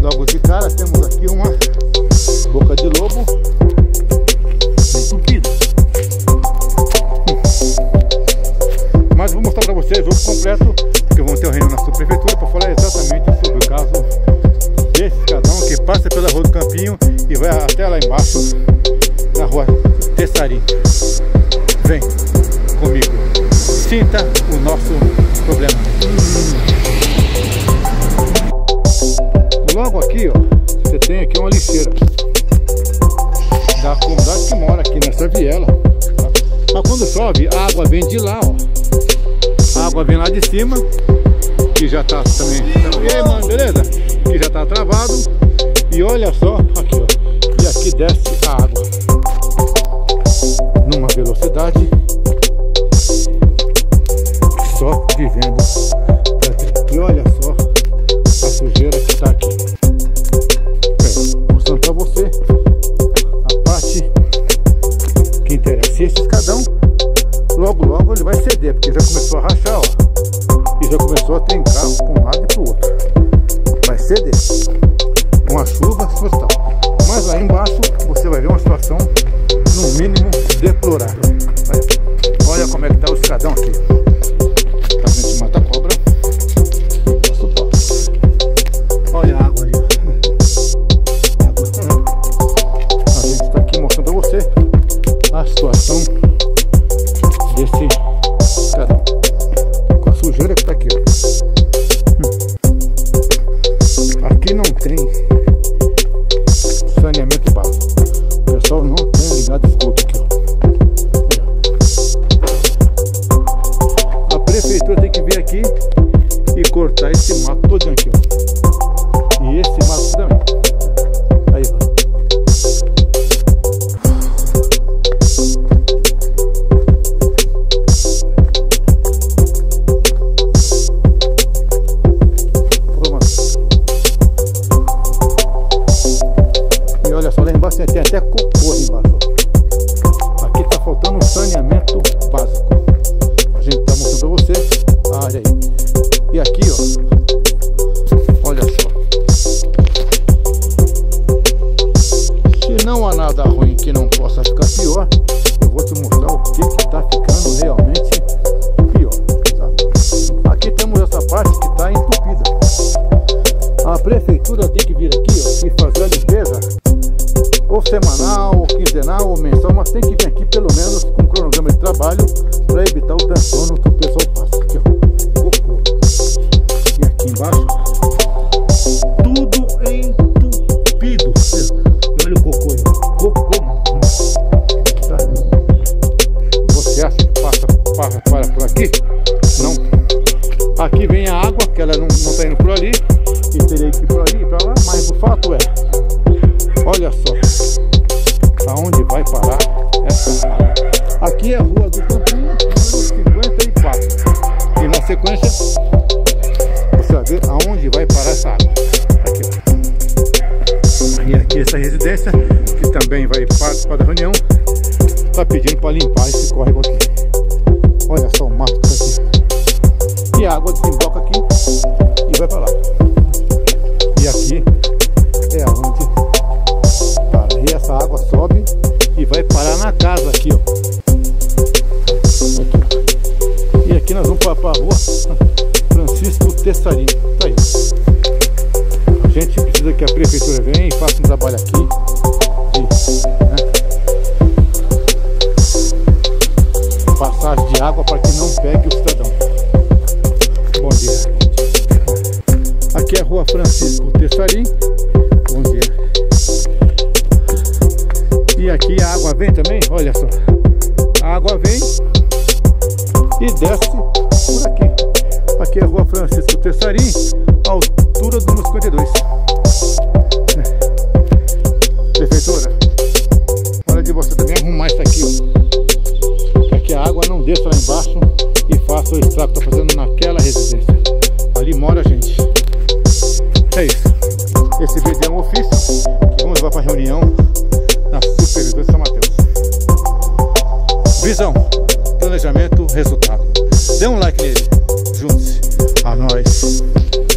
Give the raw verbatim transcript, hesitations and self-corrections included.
Logo de cara temos aqui uma boca de lobo entupida. Mas vou mostrar para vocês o completo, porque vamos ter uma reunião na subprefeitura para falar exatamente sobre o caso desse escadão que passa pela rua do Campinho e vai até lá embaixo na rua Tessarim. Vem comigo, sinta o nosso problema. Logo aqui, ó, você tem aqui uma lixeira da comunidade que mora aqui nessa viela, tá? Mas quando chove, a água vem de lá, ó. A água vem lá de cima, que já tá também. E aí, mano, beleza? Que já tá travado. E olha só, aqui, ó. E aqui desce a água numa velocidade só vivendo. E olha só a sujeira que tá aqui. É, mostrando pra você a parte que interessa. E esse escadão, logo logo ele vai ceder, porque já começou a rachar, ó. E já começou a trincar para um lado e pro outro. Vai ceder com a chuva total. Mas lá embaixo você vai ver uma situação no mínimo deplorável. Olha como é que tá o escadão aqui. A gente mata a cobra. Olha a água aí. A gente está aqui mostrando para você a situação desse escadão, com a sujeira que está aqui, ó. Aqui não tem saneamento básico. O pessoal não tem ligado esgoto aqui, ó. A prefeitura tem que vir aqui e cortar esse mato todinho aqui, ó. E esse mato também. Aí, ó. E olha só, lá embaixo tem até cocô ali embaixo, ó. Aqui tá faltando um saneamento básico. A gente tá mostrando pra você a área aí. E aqui, ó, olha só. Se não há nada ruim que não possa ficar pior, eu vou te mostrar o que que tá ficando realmente pior, tá? Aqui temos essa parte que tá entupida. A prefeitura tem que vir aqui, ó, e fazer a limpeza, ou semanal, ou quinzenal, ou mensal, mas tem que vir aqui pelo menos com um cronograma de trabalho para evitar o transtorno que o pessoal passa. Aqui, ó, cocô. E aqui embaixo, tudo entupido. Olha o cocô aí, cocô, mano. Tá? Você acha que passa para, para por aqui? Não. Aqui vem a água, que ela não está indo por ali, e teria que ir por ali e para lá, mas o fato é, olha só aonde vai parar essa água. Aqui é a rua do Campinho, número cinquenta e quatro. E na sequência você vai ver aonde vai parar essa água. Aqui, ó. E aqui essa residência, que também vai participar da reunião, está pedindo para limpar esse córrego aqui. Olha só o mato que tá aqui. E a água desemboca aqui e vai para lá. E aqui é aonde para. E essa água sobe e vai parar na casa aqui, ó. Aqui. E aqui nós vamos para a rua Francisco Tessarim. Tá aí. A gente precisa que a prefeitura venha e faça um trabalho aqui de, né, passagem de água para que não pegue o cidadão. Bom dia. Aqui é a rua Francisco Tessarim. Bom dia. E aqui a água vem também, olha só. A água vem e desce por aqui. Aqui é a rua Francisco Tessarim, a altura do número cinquenta e dois. Prefeitura, hora de você também arrumar isso aqui, ó, para que a água não desça lá embaixo e faça o estrago que está fazendo naquela residência. Ali mora a gente. É isso. Esse vídeo é um ofício que vamos levar para a reunião na Subprefeitura de São Mateus. Visão, planejamento, resultado. Dê um like nele. Junte-se a nós.